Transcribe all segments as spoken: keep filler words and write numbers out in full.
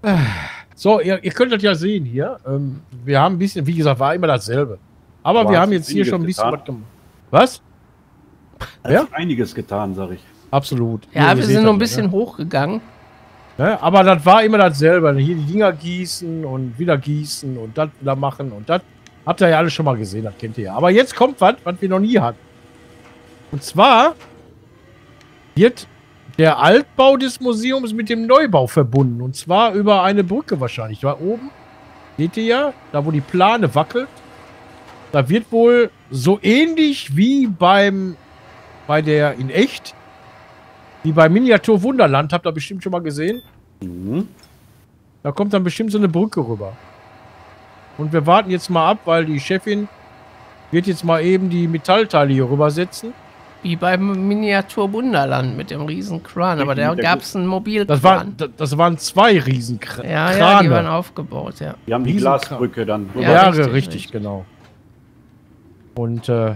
So, ihr, ihr könnt das ja sehen hier. Ähm, wir haben ein bisschen, wie gesagt, war immer dasselbe. Aber Aber wir hast haben du jetzt hier schon ein bisschen getan? was gemacht. Was? Hat Ja? sich einiges getan, sag ich. Absolut. Ja, Hier, ihr wir seht sind noch das ein ja, bisschen ne? hochgegangen. Ne? Aber das war immer dasselbe. Hier die Dinger gießen und wieder gießen und das wieder machen und das. Habt ihr ja alles schon mal gesehen, das kennt ihr ja. Aber jetzt kommt was, was wir noch nie hatten. Und zwar wird der Altbau des Museums mit dem Neubau verbunden. Und zwar über eine Brücke wahrscheinlich. Da oben, seht ihr ja, da wo die Plane wackelt. Da wird wohl so ähnlich wie beim, bei der in echt, wie beim Miniatur Wunderland, habt ihr bestimmt schon mal gesehen. Mhm. Da kommt dann bestimmt so eine Brücke rüber. Und wir warten jetzt mal ab, weil die Chefin wird jetzt mal eben die Metallteile hier rübersetzen. Wie beim Miniatur Wunderland mit dem riesen Kran. Aber da Mit der gab es einen Mobilkran. Das, war, das, das waren zwei Riesenkrane. ja, ja, die waren aufgebaut, ja. Wir haben die Riesenkran. Glasbrücke dann. Ja, Ja, richtig, richtig, richtig. genau. Und äh,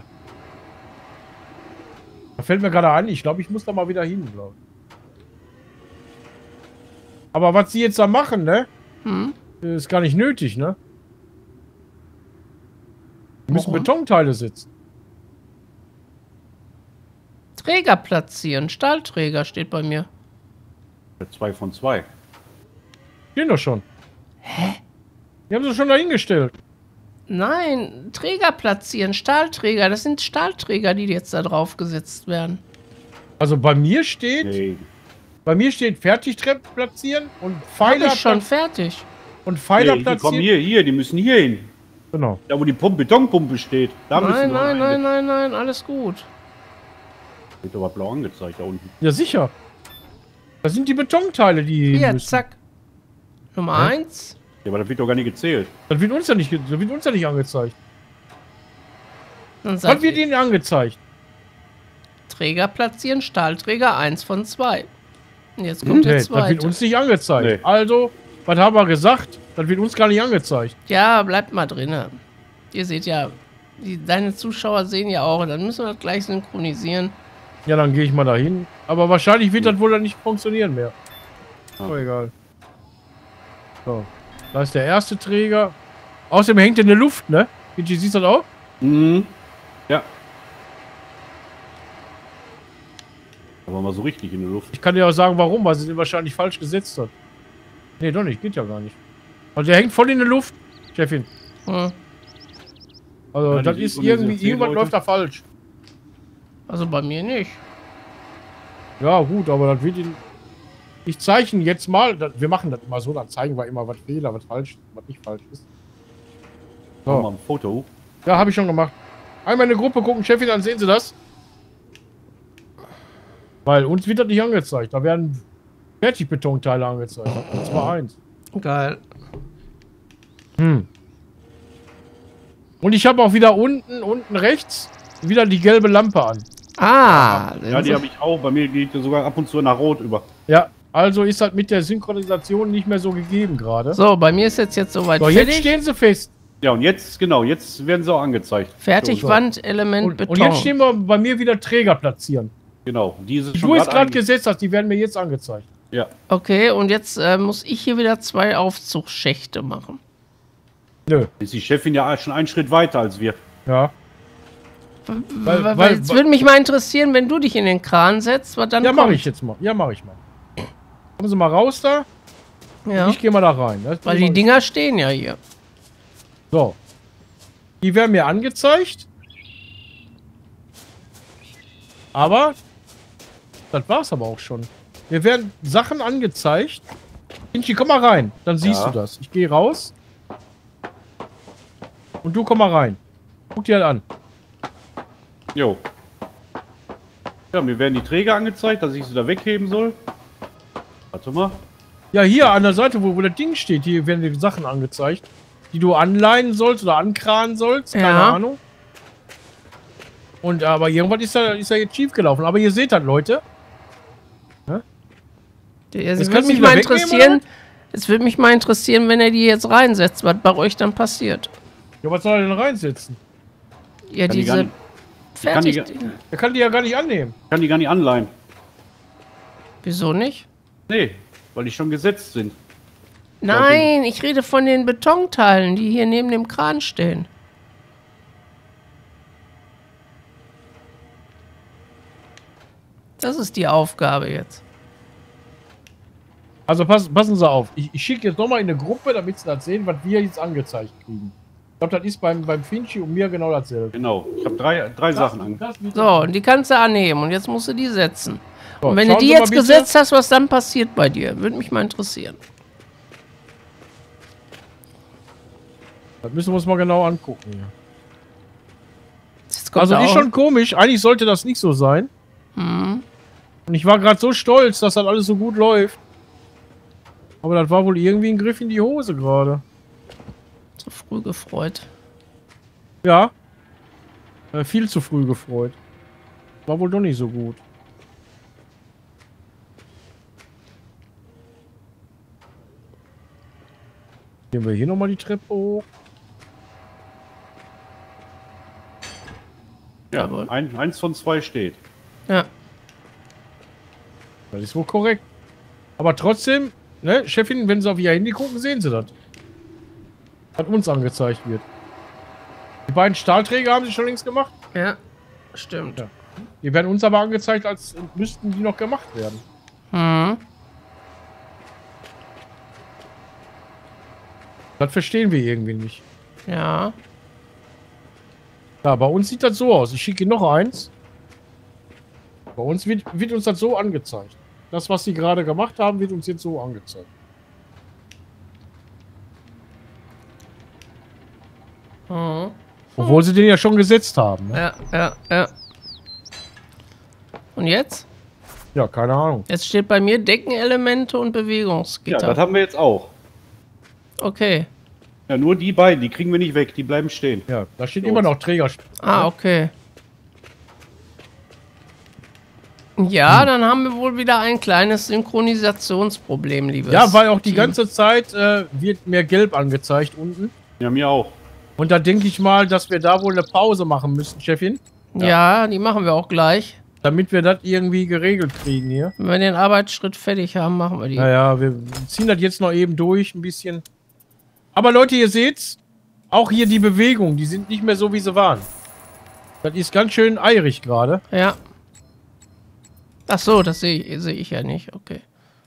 da fällt mir gerade ein, ich glaube, ich muss da mal wieder hin, glaube ich. Aber was sie jetzt da machen, ne? Hm? Ist gar nicht nötig, ne? Wir müssen Warum? Betonteile setzen. Träger platzieren. Stahlträger steht bei mir. Zwei von zwei. Stehen doch schon. Hä? Die haben sie schon dahingestellt. Nein, Träger platzieren. Stahlträger. Das sind Stahlträger, die jetzt da drauf gesetzt werden. Also bei mir steht, Nee. bei mir steht Fertigtreppen platzieren und Hab Pfeiler ich schon platz- fertig. und Pfeiler Nee, die kommen platzieren. hier, hier, die müssen hier hin. Genau. Da wo die Pumpe, Betonpumpe steht. Da müssen Nein, wir nein, rein. nein, nein, nein, alles gut. Wird aber blau angezeigt da unten. Ja, sicher. Das sind die Betonteile, die Hier, müssen. zack. Nummer Hä? eins. Ja, aber das wird doch gar nicht gezählt. Das wird uns ja nicht, ge- das wird uns ja nicht angezeigt. Dann Was sagt wird ihr, ihnen angezeigt? Träger platzieren, Stahlträger eins von zwei. Und jetzt kommt der Nee, das wird zweite. uns nicht angezeigt. Nee. Also, was haben wir gesagt? Das wird uns gar nicht angezeigt. Ja, bleibt mal drinne. Ihr seht ja, die, deine Zuschauer sehen ja auch. Dann müssen wir das gleich synchronisieren. Ja, dann gehe ich mal dahin. Aber wahrscheinlich wird das wohl dann nicht funktionieren mehr. Oh, egal. So. Da ist der erste Träger. Außerdem hängt er in der Luft, ne? Gigi, siehst du das auch? Mhm. Ja. Aber mal so richtig in der Luft. Ich kann dir auch sagen, warum, weil sie den wahrscheinlich falsch gesetzt hat. Nee, doch nicht, geht ja gar nicht. Also der hängt voll in der Luft, Chefin. Hm. Also Ja, das die ist sieht man irgendwie, diese irgendwas Leute. läuft da falsch. Also bei mir nicht. Ja gut, aber das wird ihn... Ich zeichne jetzt mal, das, wir machen das immer so, dann zeigen wir immer, was Fehler, was falsch, was nicht falsch ist. Machen wir So. ein Foto. Ja, habe ich schon gemacht. Einmal in eine Gruppe gucken, Chefin, dann sehen Sie das. Weil uns wird das nicht angezeigt. Da werden Fertigbetonteile angezeigt. Und zwar eins. Geil. Hm. Und ich habe auch wieder unten, unten rechts, wieder die gelbe Lampe an. Ah, Ja, die habe ich auch. Bei mir geht die sogar ab und zu nach Rot über. Ja, also ist das mit der Synchronisation nicht mehr so gegeben gerade. so, bei mir ist jetzt jetzt soweit So, jetzt fertig. stehen sie fest. Ja, und jetzt, genau, jetzt werden sie auch angezeigt. Fertig, So, Wandelement, Und, Beton. und jetzt stehen wir bei mir wieder Träger platzieren. Genau, diese Die schon du jetzt grad gerade einge- gesetzt hast, die werden mir jetzt angezeigt. Ja, Okay, und jetzt äh, muss ich hier wieder zwei Aufzugsschächte machen. Nö. ist die Chefin ja schon einen Schritt weiter als wir. Ja. Weil, Weil- weil, weil- es würde mich mal interessieren, wenn du dich in den Kran setzt, was dann Ja, kommt. mache ich jetzt mal. Ja, mache ich mal. Kommen Sie mal raus da. Ja, Ich gehe mal da rein. Das weil bin die mal- Dinger stehen ja hier. So. Die werden mir angezeigt. Aber das war's aber auch schon. Mir werden Sachen angezeigt. Inchi, komm mal rein. Dann siehst Ja. du das. Ich gehe raus. Und du komm mal rein. Guck dir das an. Jo. Ja, mir werden die Träger angezeigt, dass ich sie da wegheben soll. Warte mal. Ja, hier an der Seite, wo, wo das Ding steht, hier werden die Sachen angezeigt, die du anleihen sollst oder ankranen sollst. Keine Ja. Ahnung. Und aber irgendwas ist da, ist da jetzt schief gelaufen. Aber ihr seht das, Leute. Es kannst würde du mich die mal da wegnehmen, interessieren, es würde mich mal interessieren, wenn er die jetzt reinsetzt, was bei euch dann passiert. Ja, was soll er denn reinsetzen? Ja, Kann die gar diese nicht- kann die fertig. gar- Er kann die ja gar nicht annehmen. Kann die gar nicht anleihen. Wieso nicht? Nee, weil die schon gesetzt sind. Nein, ich rede von den Betonteilen, die hier neben dem Kran stehen. Das ist die Aufgabe jetzt. Also pass, passen Sie auf. Ich, ich schicke jetzt nochmal in eine Gruppe, damit Sie das sehen, was wir jetzt angezeigt kriegen. Ich glaube, das ist beim, beim Finchi und mir genau dasselbe. Genau. Ich habe drei, drei Das- Sachen an. das wird- So, und die kannst du annehmen. Und jetzt musst du die setzen. So, Und wenn du schauen die Sie mal jetzt bitte. gesetzt hast, was dann passiert bei dir? Würde mich mal interessieren. Das müssen wir uns mal genau angucken. hier. Jetzt kommt Also da ist auch- schon komisch. Eigentlich sollte das nicht so sein. Hm. Und ich war gerade so stolz, dass das alles so gut läuft. Aber das war wohl irgendwie ein Griff in die Hose gerade. Zu früh gefreut. Ja. Äh, viel zu früh gefreut. War wohl doch nicht so gut. Gehen wir hier nochmal die Treppe hoch. Ja, Jawohl. ein, eins von zwei steht. Ja. Das ist wohl korrekt. Aber trotzdem, ne, Chefin, wenn Sie auf Ihr Handy gucken, sehen Sie das. Was uns angezeigt wird. Die beiden Stahlträger haben Sie schon längst gemacht. Ja. Stimmt. Ja. Die werden uns aber angezeigt, als müssten die noch gemacht werden. Hm. Das verstehen wir irgendwie nicht. Ja. Ja, bei uns sieht das so aus. Ich schicke Ihnen noch eins. Bei uns wird, wird uns das so angezeigt. Das, was Sie gerade gemacht haben, wird uns jetzt so angezeigt. Hm. Obwohl Sie den ja schon gesetzt haben. Ne? Ja, ja, ja. Und jetzt? Ja, keine Ahnung. Jetzt steht bei mir Deckenelemente und Ja, Bewegungsgitter. das haben wir jetzt auch. Okay. Ja, nur die beiden, die kriegen wir nicht weg, die bleiben stehen. Ja, da steht So. immer noch Träger. Ah, okay. Ja, dann haben wir wohl wieder ein kleines Synchronisationsproblem, liebes Ja, weil auch die Team. ganze Zeit äh, wird mir gelb angezeigt unten. Ja, mir auch. Und da denke ich mal, dass wir da wohl eine Pause machen müssen, Chefin. Ja, die machen wir auch gleich. Damit wir das irgendwie geregelt kriegen hier. Wenn wir den Arbeitsschritt fertig haben, machen wir die. Naja, wir ziehen das jetzt noch eben durch, ein bisschen. Aber Leute, ihr seht's, auch hier die Bewegung, die sind nicht mehr so, wie sie waren. Das ist ganz schön eirig gerade. Ja. Ach so, das sehe ich, sehe ich ja nicht. Okay.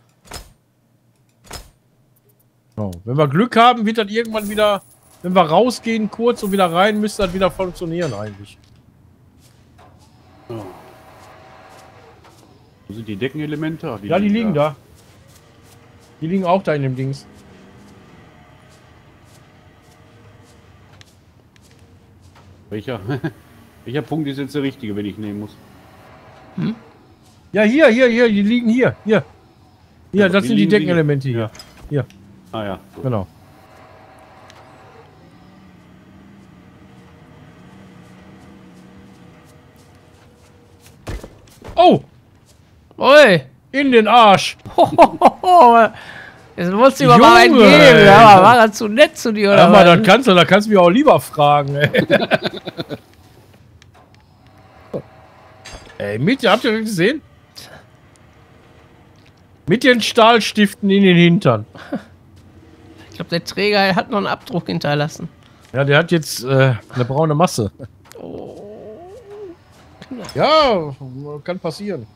So, wenn wir Glück haben, wird das irgendwann wieder, wenn wir rausgehen kurz und wieder rein, müsste das wieder funktionieren eigentlich. Oh. Wo sind die Deckenelemente? Ach, Ja, die liegen da. Die liegen auch da in dem Dings. Welcher? Welcher Punkt ist jetzt der richtige, wenn ich nehmen muss? Ja, hier, hier, hier, die liegen hier. Hier. Hier, Ja, das die sind die liegen hier. Deckenelemente hier. Ja. Hier, Ah ja. So. genau. Oh! Ui! In den Arsch! Hohoho. Jetzt wolltest du ihm aber einen Junge, geben. ey. Ja, aber war er zu nett zu dir, oder Ja, mal, was? das kannst du, da kannst du mich auch lieber fragen, ey. Ey, mit, habt ihr das gesehen? Mit den Stahlstiften in den Hintern. Ich glaube, der Träger hat noch einen Abdruck hinterlassen. Ja, der hat jetzt äh, eine braune Masse. Oh. Ja, kann passieren.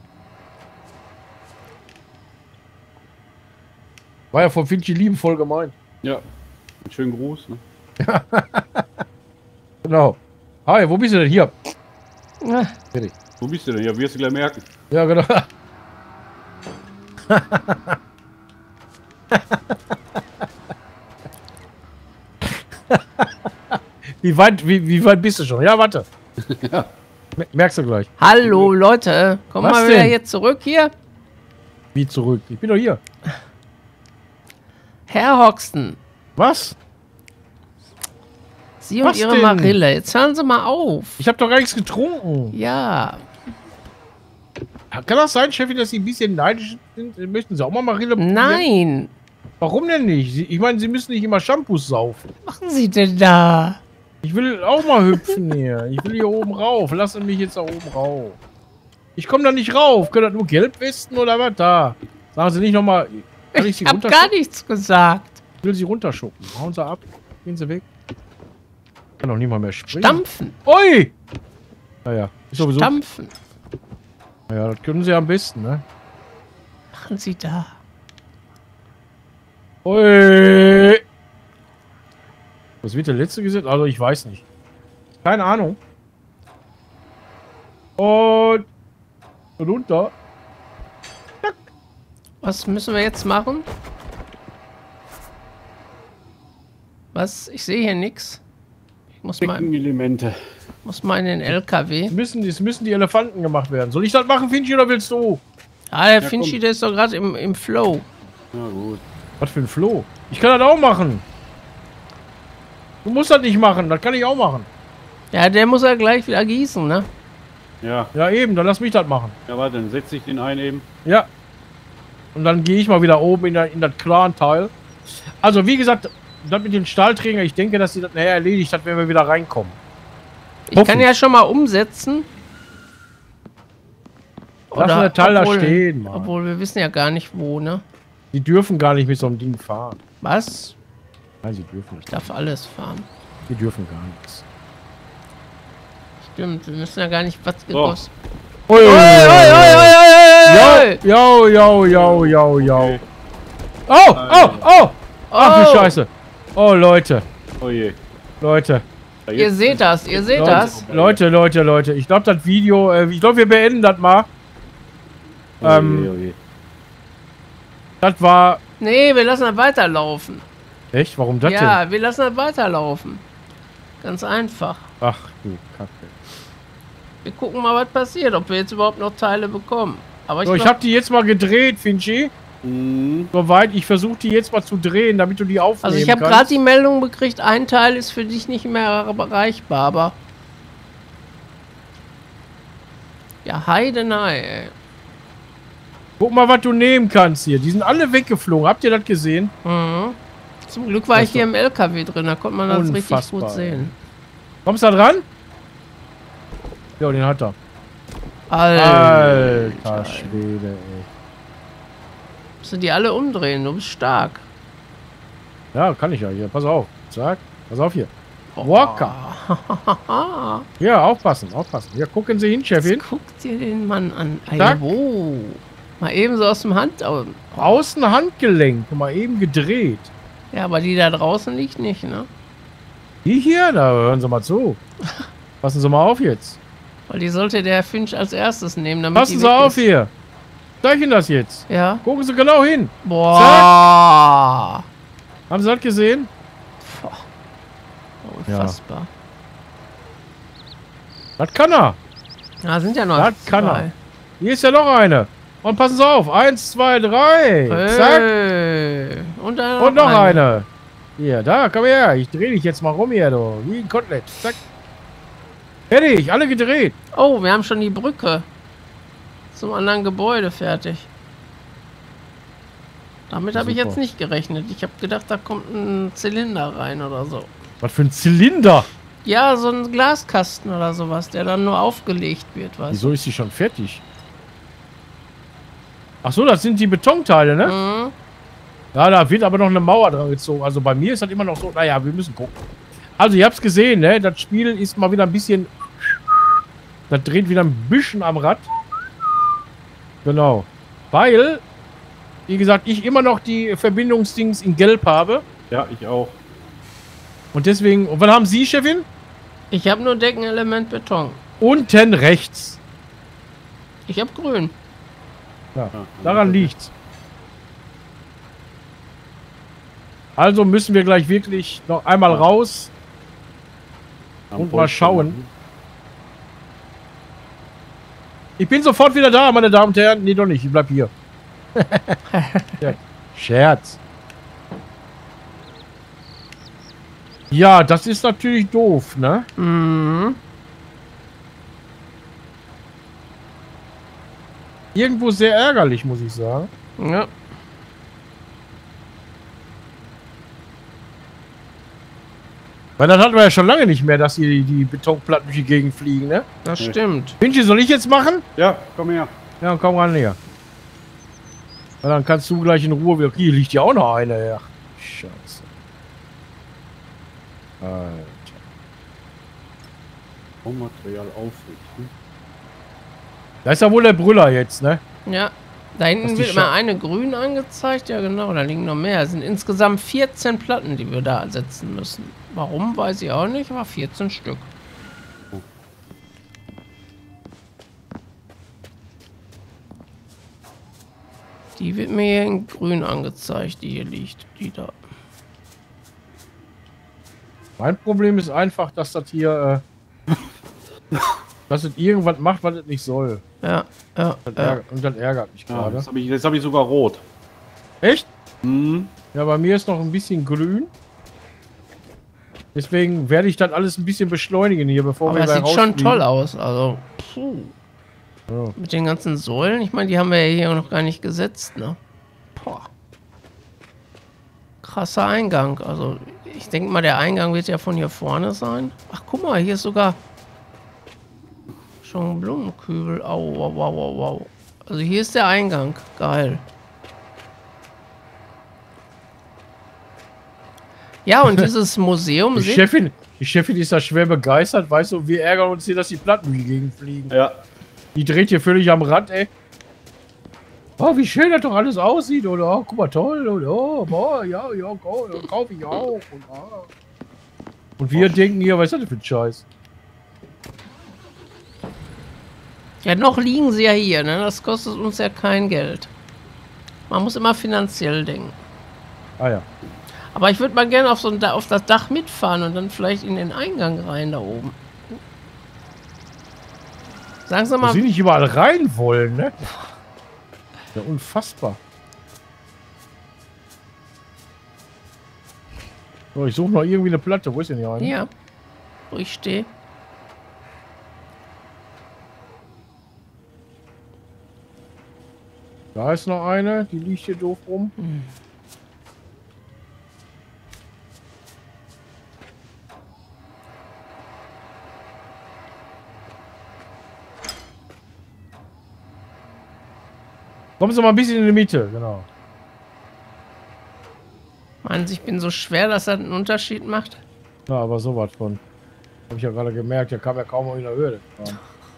War ja von Finchi liebenvoll gemeint. Ja. Einen schönen Gruß. Ne? Genau. Hi, wo bist du denn? Hier. Ah, Fertig. Wo bist du denn? Ja, wirst du gleich merken. Ja, genau. wie, weit, wie, wie weit bist du schon? Ja, warte. Ja. Mer- Merkst du gleich. Hallo, Leute. Komm Was mal wieder denn? hier zurück hier. Wie zurück? Ich bin doch hier. Herr Hoxton, Was? Sie und Was Ihre denn? Marille. Jetzt hören Sie mal auf. Ich habe doch gar nichts getrunken. Ja. Kann das sein, Chefin, dass Sie ein bisschen neidisch sind? Möchten Sie auch mal Marille probieren? Nein. Warum denn nicht? Sie, ich meine, Sie müssen nicht immer Shampoos saufen. Was machen Sie denn da? Ich will auch mal hüpfen hier. Ich will hier oben rauf. Lassen mich jetzt da oben rauf. Ich komme da nicht rauf. Können das nur Gelbwesten oder was? Da. Sagen Sie nicht nochmal. Kann ich Sie Ich habe runter? gar nichts gesagt. Ich will sie runterschuppen. Hauen sie ab. Gehen sie weg. Kann doch nicht mal mehr springen. Stampfen. Ui! Naja, ist sowieso. Stampfen. Ja, das können sie am besten, ne? Machen Sie da. Ui! Was wird der letzte gesetzt? Also, ich weiß nicht. Keine Ahnung. Und runter. Was müssen wir jetzt machen? Was? Ich sehe hier nichts. Ich muss mal, Elemente. muss mal in den L K W. Es müssen, es müssen die Elefanten gemacht werden. Soll ich das machen, Finchi, oder willst du? Ah, der Ja, Finchi, komm. der ist doch gerade im, im Flow. Na gut. Was für ein Floh? Ich kann das auch machen. Du musst das nicht machen, das kann ich auch machen. Ja, der muss ja gleich wieder gießen, ne? Ja. Ja, eben, dann lass mich das machen. Ja, warte, dann setze ich den ein eben. Ja. Und dann gehe ich mal wieder oben in, der, in das Kran-Teil. Also, wie gesagt, das mit den Stahlträgern, ich denke, dass sie das nachher erledigt hat, wenn wir wieder reinkommen. Ich kann Hoffen. ja schon mal umsetzen. Lass das Teil da stehen, Mann. Obwohl, wir wissen ja gar nicht wo, ne? Die dürfen gar nicht mit so einem Ding fahren. Was? Nein, sie dürfen nicht. Ich darf alles fahren. Die dürfen gar nichts. Stimmt, wir müssen ja gar nicht was So. gekostet. Ui, ui, ui, Ui, Jo, jo, jo, jo, jo. Oh, oh, oh! Ach du Oh. Scheiße. Oh, Leute. Oh je. Leute. Da Ihr jetzt- seht das, ihr seht Leute, das. Leute, Leute, Leute. Ich glaube, das Video, äh, ich glaube, wir beenden das mal. Oh je, Ähm, oh je. Das war... Nee, wir lassen das weiterlaufen. Echt? Warum das Ja, wir lassen das weiterlaufen. Ganz einfach. denn? Ach du Kacke. Wir gucken mal, was passiert, ob wir jetzt überhaupt noch Teile bekommen. Aber ich, So, ich glaub- habe die jetzt mal gedreht, Finchi. Mhm. Soweit. Ich versuche die jetzt mal zu drehen, damit du die aufnehmen also ich habe kannst. gerade die Meldung gekriegt, ein Teil ist für dich nicht mehr erreichbar, aber... Ja, Heidenei, ey. Guck mal, was du nehmen kannst hier. Die sind alle weggeflogen. Habt ihr das gesehen? Mhm. Zum Glück war ich Ach so. hier im L K W drin, da konnte man das richtig Unfassbar, gut sehen. Kommst du da dran? Ja, den hat er. Alter. Alter Schwede, ey. Musst du die alle umdrehen, du bist stark. Ja, kann ich ja hier. Pass auf. Zack. Pass auf hier. Oh. Walker. Ja, aufpassen, aufpassen. Ja, gucken Sie hin, Chefin. Guck dir den Mann an. Zack. Wow. Mal eben so aus dem Hand. Außen Handgelenk. Mal eben gedreht. Ja, aber die da draußen liegt nicht, ne? Die hier? Da hören Sie mal zu. Passen Sie mal auf jetzt. Weil die sollte der Finch als erstes nehmen, damit Passen die Sie weg auf ist. hier. Zeig Ihnen das jetzt. Ja. Gucken Sie genau hin. Boah. Haben Sie das gesehen? Boah. Unfassbar. Das kann er. Da sind ja noch Das kann zwei. er. Hier ist ja noch eine. Und passen Sie auf. Eins, zwei, drei. Zack. Hey. Und, dann Und noch eine. Hier, da, komm her. Ich drehe dich jetzt mal rum hier, du. Wie ein Kotelett. Zack. Fertig, alle gedreht. Oh, wir haben schon die Brücke zum anderen Gebäude fertig. Damit habe ich Super. jetzt nicht gerechnet. Ich habe gedacht, da kommt ein Zylinder rein oder so. Was für ein Zylinder. Ja, so ein Glaskasten oder sowas, der dann nur aufgelegt wird, was? Wieso ist die schon fertig? Ach so, das sind die Betonteile, ne? Mhm. Ja, da wird aber noch eine Mauer dran gezogen. Also bei mir ist das immer noch so. Naja, wir müssen gucken. Also, ihr habt es gesehen, ne? Das Spiel ist mal wieder ein bisschen... Das dreht wieder ein bisschen am Rad. Genau. Weil, wie gesagt, ich immer noch die Verbindungsdings in Gelb habe. Ja, ich auch. Und deswegen... Und was haben Sie, Chefin? Ich habe nur Deckenelement Beton. Unten rechts. Ich habe grün. Ja, Ja, daran liegt's. Also müssen wir gleich wirklich noch einmal raus Am und mal Polster. schauen. Ich bin sofort wieder da, meine Damen und Herren. Nee, doch nicht. Ich bleib hier. Ja, Scherz. Ja, das ist natürlich doof, ne? Mhm. Irgendwo sehr ärgerlich, muss ich sagen. Ja. Weil das hatten wir ja schon lange nicht mehr, dass hier die, die Betonplatten durch die Gegend fliegen, ne? Das Nee. stimmt. Finchi, soll ich jetzt machen? Ja, komm her. Ja, komm ran näher. Ja, dann kannst du gleich in Ruhe wieder. Hier liegt ja auch noch eine, ja. Scheiße. Alter. Baumaterial aufrichten. Da ist ja wohl der Brüller jetzt, ne? Ja. Da hinten wird immer eine grün angezeigt. Ja, genau. Da liegen noch mehr. Es sind insgesamt vierzehn Platten, die wir da setzen müssen. Warum, weiß ich auch nicht, aber vierzehn Stück. Die wird mir hier in grün angezeigt, die hier liegt. Die da. Mein Problem ist einfach, dass das hier, äh, dass es irgendwas macht, was es nicht soll. Ja, ja. Das ja. ärgert, und das ärgert mich Ja, gerade. jetzt habe ich, jetzt hab ich sogar rot. Echt? Mhm. Ja, bei mir ist noch ein bisschen grün. Deswegen werde ich das alles ein bisschen beschleunigen hier, bevor Aber wir das gleich sieht schon rausfliegen. toll aus. Also, puh. Ja. Mit den ganzen Säulen. Ich meine, die haben wir ja hier noch gar nicht gesetzt, ne? Boah. Krasser Eingang. Also, ich denke mal, der Eingang wird ja von hier vorne sein. Ach, guck mal, hier ist sogar schon ein Blumenkübel. Au, wow, wow, wow, wow. Also, hier ist der Eingang. Geil. Ja, und dieses Museum... Die seht- Chefin, die Chefin ist da schwer begeistert, weißt du, wir ärgern uns hier, dass die Platten die Gegend fliegen. Ja. Die dreht hier völlig am Rand, ey. Oh, wie schön das doch alles aussieht, oder? Oh, guck mal, toll, oder? Oh, boah, ja, ja, kauf, kauf ich auch. Und, ah. und wir denken hier, was ist das denn für ein Scheiß? Ja, noch liegen sie ja hier, ne? Das kostet uns ja kein Geld. Man muss immer finanziell denken. Ah ja. Aber ich würde mal gerne auf, so ein, Da- auf das Dach mitfahren und dann vielleicht in den Eingang rein da oben. Sagen Sie Dass mal, sie nicht überall rein wollen, ne? Ja, unfassbar. So, ich suche noch irgendwie eine Platte. Wo ist denn die eine? hier, wo ich stehe. Da ist noch eine, die liegt hier doof rum. Hm. Kommen Sie mal ein bisschen in die Mitte, genau. Meinen Sie, ich bin so schwer, dass das einen Unterschied macht? Na, aber sowas von. Habe ich ja gerade gemerkt, der kam ja kaum in der Höhe. Also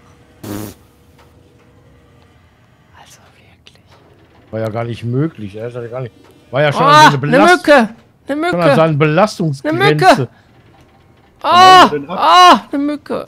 wirklich. War ja gar nicht möglich. Er ja gar nicht. War ja schon Oh, an eine seine Belast Mücke! Eine schon an Mücke! seine Belastungsgrenze. Eine Mücke! Oh, wir denn ab? oh, eine Mücke!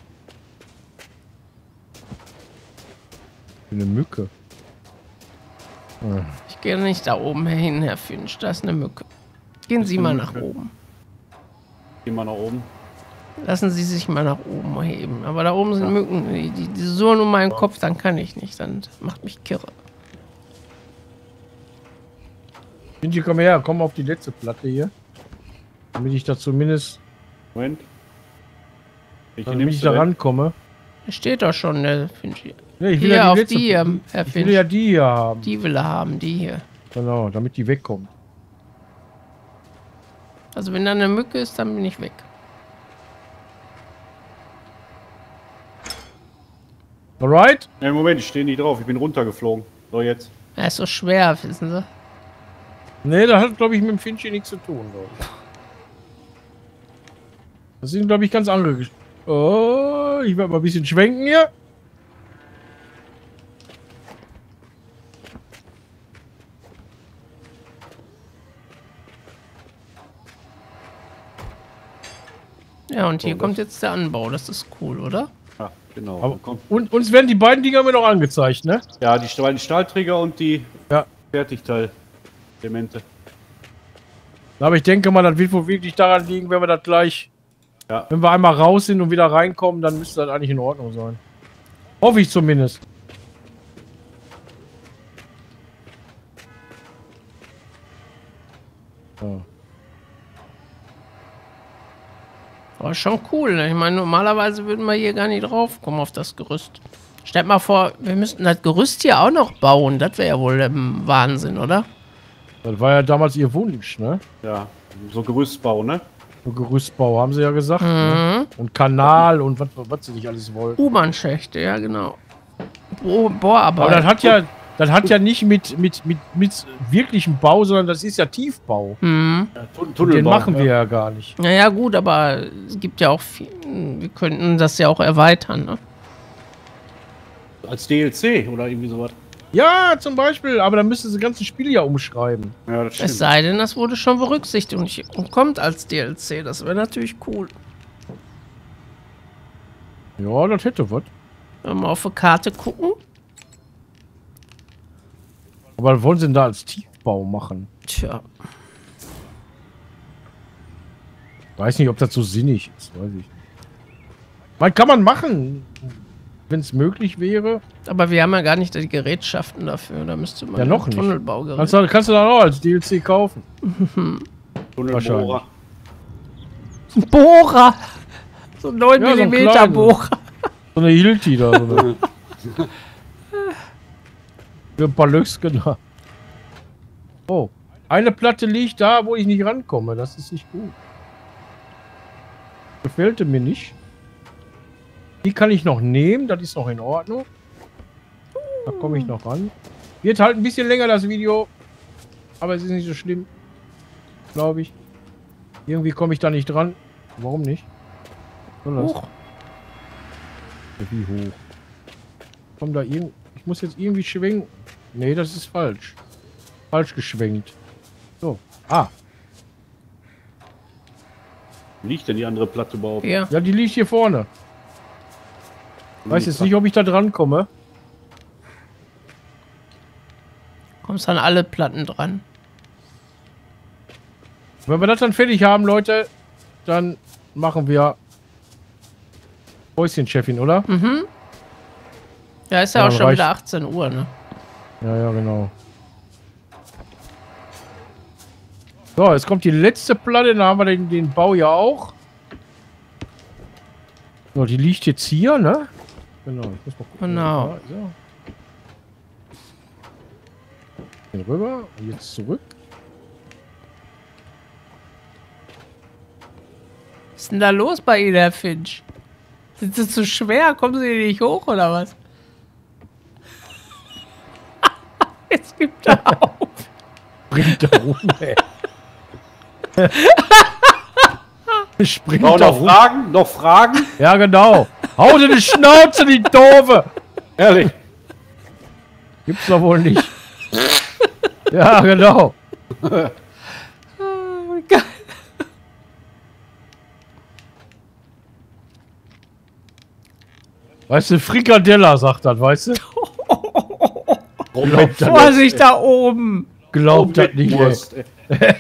Eine Mücke. Hm. Ich gehe nicht da oben hin, Herr Finch. Da ist eine Mücke. Gehen Sie eine mal nach Mücke. oben. Geh mal nach oben. Lassen Sie sich mal nach oben heben. Aber da oben sind Mücken. Die, die, die surren um meinen Kopf, dann kann ich nicht. Dann macht mich kirre. Finchi, komm her, komm auf die letzte Platte hier. Damit ich da zumindest, Moment. Ich damit ich da rankomme. Da steht doch schon, der Finch. Ja, ich will Hier, ja auf letzte- die hier, Herr Ich will Finch. ja die hier haben. Die will er haben, die hier. Genau, damit die wegkommt. Also wenn da eine Mücke ist, dann bin ich weg. Alright? Ja, Moment, ich stehe nicht drauf. Ich bin runtergeflogen. So, jetzt. Er ist so schwer, wissen Sie. Nee, das hat, glaube ich, mit dem Finchi nichts zu tun. glaub ich. Das sind, glaube ich, ganz andere Gesch Oh, ich werde mal ein bisschen schwenken hier. Ja, und hier So, kommt jetzt der Anbau. Das ist cool, oder? Ja, genau. Aber, Komm. und uns werden die beiden Dinger mir noch angezeigt, ne? Ja, die Stahl- die Stahlträger und die Ja. Fertigteil-Elemente. Aber ich denke mal, das wird wohl wirklich daran liegen, wenn wir das gleich, Ja. wenn wir einmal raus sind und wieder reinkommen, dann müsste das eigentlich in Ordnung sein. Hoffe ich zumindest. So. Aber schon cool, ne? Ich meine, normalerweise würden wir hier gar nicht drauf kommen auf das Gerüst. Stellt mal vor, wir müssten das Gerüst hier auch noch bauen. Das wäre ja wohl ähm, Wahnsinn, oder? Das war ja damals ihr Wunsch, ne? Ja, so Gerüstbau, ne? So Gerüstbau, haben sie ja gesagt. Mhm. Ne? Und Kanal und was, was sie nicht alles wollten. U-Bahn-Schächte, ja genau. Bo Bohrarbeit. Aber das hat ja, das hat ja nicht mit, mit, mit, mit wirklichem Bau, sondern das ist ja Tiefbau. Mhm. Ja, Tun- Und Tunnelbau, den machen ja. wir ja gar nicht. Naja, gut, aber es gibt ja auch viel. Wir könnten das ja auch erweitern, ne? Als D L C oder irgendwie sowas. Ja, zum Beispiel, aber dann müsste das ganze Spiel ja umschreiben. Ja, das stimmt. Es sei denn, das wurde schon berücksichtigt und, ich, und kommt als D L C. Das wäre natürlich cool. Ja, das hätte was. Wenn wir mal auf die Karte gucken. Aber was wollen sie denn da als Tiefbau machen? Tja. Weiß nicht, ob das so sinnig ist, weiß ich nicht. Man kann man machen, wenn es möglich wäre. Aber wir haben ja gar nicht die Gerätschaften dafür. Da müsste man Ja, noch nicht. Tunnelbaugerät. Kannst du, kannst du dann auch als D L C kaufen. Tunnelbohrer. Bohrer! So ein neun Ja, so ein Millimeter kleinen. Bohrer. So eine Hilti da. So eine. Für ein paar Löchsken da. Oh, eine Platte liegt da, wo ich nicht rankomme. Das ist nicht gut. Gefällt mir nicht. Die kann ich noch nehmen, das ist noch in Ordnung. Da komme ich noch ran. Wird halt ein bisschen länger das Video. Aber es ist nicht so schlimm. Glaube ich. Irgendwie komme ich da nicht dran. Warum nicht? Soll das? Hoch. Wie hoch? Komm da irgend. Ich muss jetzt irgendwie schwenken. Nee, das ist falsch. Falsch geschwenkt. So. Ah. Wo liegt denn die andere Platte überhaupt? Hier. Ja, die liegt hier vorne. Weiß jetzt nicht, ob ich da dran komme. Kommst an alle Platten dran. Wenn wir das dann fertig haben, Leute, dann machen wir Häuschen, Chefin, oder? Mhm. Ja, ist ja, Ja, auch schon reicht. wieder achtzehn Uhr, ne? Ja, ja, genau. So, jetzt kommt die letzte Platte, dann haben wir den, den Bau ja auch. So, die liegt jetzt hier, ne? Genau, ich muss mal gucken. Genau. Ja, so. Den rüber und jetzt zurück. Was ist denn da los bei Ihnen, Herr Finch? Sind Sie zu schwer? Kommen Sie nicht hoch, oder was? Jetzt gibt er auf. Springt da rum, ey. Springt Noch, da noch rum. Fragen? Noch Fragen? Ja, genau. Hau dir die Schnauze, die Doofe. Ehrlich? Gibt's doch wohl nicht. Ja, genau. Oh, geil. Weißt du, Frikadella sagt das, weißt du? Glaubt das, Vorsicht da oben! glaubt das nicht, ey. Wurst, ey.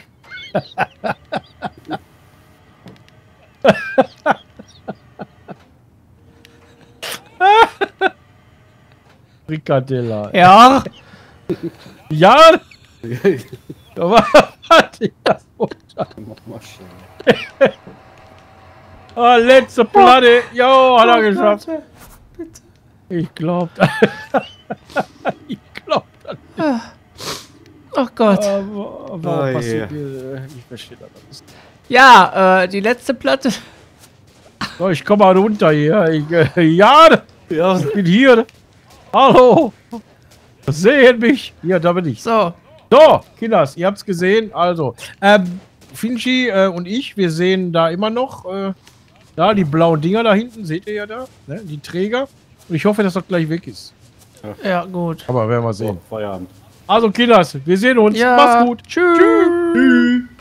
Frikadella. Ja, Ja! Aber warte, ich das runter. Mach mal schnell. Ah, letzte Platte. Jo, hat er Oh, geschafft. Leute, bitte. Ich glaub. Ich glaub das. Oh Gott. Aber, aber Oh, passiert mir, ich verstehe das alles. Ja, äh, die letzte Platte. So, ich komm mal runter hier. Ich, äh, ja, Ja, ich bin hier. Hallo. Sehen mich. Hier, da bin ich. So, So, Kinders, ihr habt's gesehen. Also, ähm, Finchi äh, und ich, wir sehen da immer noch, äh, da die blauen Dinger da hinten, seht ihr ja da, ne, die Träger. Und ich hoffe, dass das gleich weg ist. ja, gut. Aber werden wir so, sehen. Feierabend. Also, Kinders, wir sehen uns. Ja. Macht's gut. Tschüss. Tschüss.